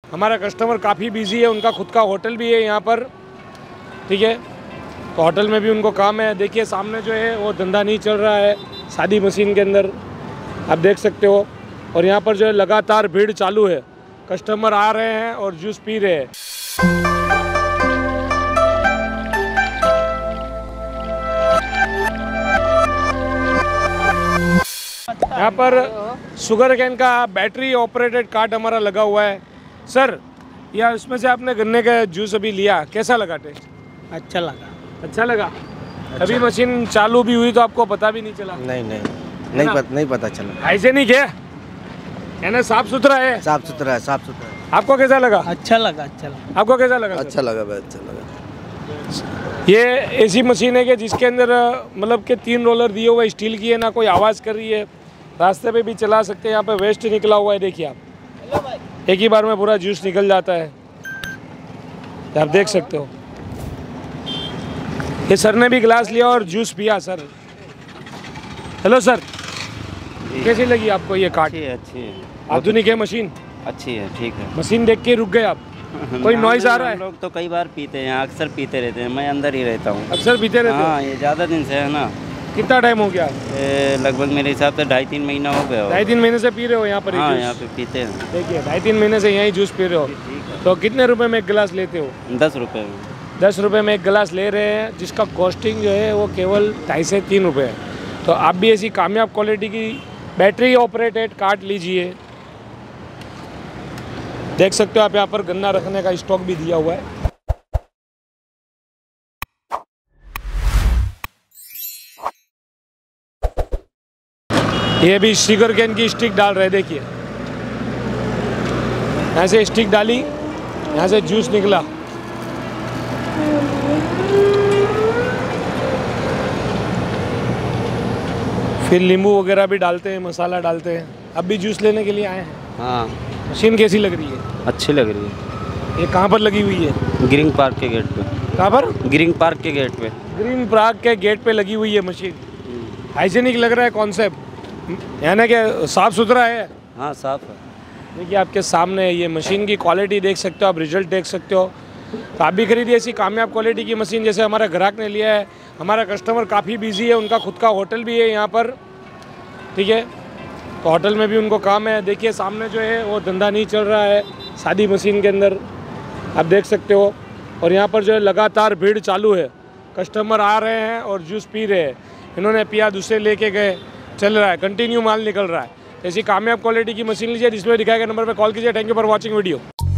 हमारा कस्टमर काफ़ी बिजी है, उनका खुद का होटल भी है यहाँ पर, ठीक है। तो होटल में भी उनको काम है। देखिए सामने जो है वो धंधा नहीं चल रहा है शादी मशीन के अंदर, आप देख सकते हो। और यहाँ पर जो है लगातार भीड़ चालू है, कस्टमर आ रहे हैं और जूस पी रहे हैं। यहाँ पर शुगर कैन का बैटरी ऑपरेटेड कार्ट हमारा लगा हुआ है। सर, या इसमें से आपने गन्ने का जूस अभी लिया, कैसा लगा टेस्ट? अच्छा लगा। अच्छा लगा। अभी मशीन चालू भी हुई तो आपको पता भी नहीं चला? नहीं पता चला। हाइजेनिक है, यानी साफ सुथरा है। साफ सुथरा है। आपको कैसा लगा? अच्छा लगा। अच्छा लगा। आपको कैसा लगा? अच्छा लगा भाई, अच्छा लगा। ये ऐसी मशीन है कि जिसके अंदर मतलब के 3 रोलर दिए हुए स्टील की है, ना कोई आवाज़ कर रही है, रास्ते पे भी चला सकते हैं। यहाँ पे वेस्ट निकला हुआ है, देखिए आप, एक ही बार में पूरा जूस निकल जाता है, आप देख सकते हो। ये सर ने भी गिलास लिया और जूस पिया। सर, हेलो सर, कैसी लगी आपको ये कार्ट? अच्छी है। आधुनिक है मशीन? अच्छी है, ठीक है। मशीन देख के रुक गए आप? कोई नॉइज आ रहा है? लोग तो कई बार पीते हैं, अक्सर पीते रहते हैं, मैं अंदर ही रहता हूँ। अक्सर पीते रहते? हाँ, ये ज़्यादा दिन से है ना। कितना टाइम हो गया? लगभग मेरे हिसाब से 2.5-3 महीना हो गया। 2.5-3 महीने से पी रहे हो यहाँ पर? हाँ, यहाँ पे पीते हैं। देखिए 2.5-3 महीने से यहीं जूस पी रहे हो। तो कितने रुपए में एक गिलास लेते हो? 10 रुपये में। 10 रुपये में एक गिलास ले रहे हैं, जिसका कॉस्टिंग जो है वो केवल 2.5 से 3 रुपये है। तो आप भी ऐसी कामयाब क्वालिटी की बैटरी ऑपरेटेड कार्ट लीजिए। देख सकते हो आप, यहाँ पर गन्ना रखने का स्टॉक भी दिया हुआ है। ये भी शुगर कैन की स्टिक डाल रहे हैं, देखिए यहाँ से स्टिक डाली, यहाँ से जूस निकला। फिर नींबू वगैरह भी डालते हैं, मसाला डालते हैं। अब भी जूस लेने के लिए आए हैं। हाँ, मशीन कैसी लग रही है? अच्छी लग रही है। ये कहाँ पर लगी हुई है? ग्रीन पार्क के गेट पे। कहाँ पर? ग्रीन पार्क के गेट पे। ग्रीन पार्क के गेट पे लगी हुई है मशीन। हाइजीनिक लग रहा है कॉन्सेप्ट, यानी कि साफ सुथरा है। हाँ, साफ है। देखिए आपके सामने ये मशीन की क्वालिटी देख सकते हो आप, रिजल्ट देख सकते हो। तो आप भी खरीदिए ऐसी कामयाब क्वालिटी की मशीन, जैसे हमारा ग्राहक ने लिया है। हमारा कस्टमर काफ़ी बिजी है, उनका खुद का होटल भी है यहाँ पर, ठीक है। तो होटल में भी उनको काम है। देखिए सामने जो है वो धंधा नहीं चल रहा है शादी मशीन के अंदर, आप देख सकते हो। और यहाँ पर जो है लगातार भीड़ चालू है, कस्टमर आ रहे हैं और जूस पी रहे हैं। इन्होंने पिया, दूसरे लेके गए, चल रहा है, कंटिन्यू माल निकल रहा है। ऐसी कामयाब क्वालिटी की मशीन लीजिए। जिसमें दिखाए गए नंबर पर कॉल कीजिए। Thank you for watching video.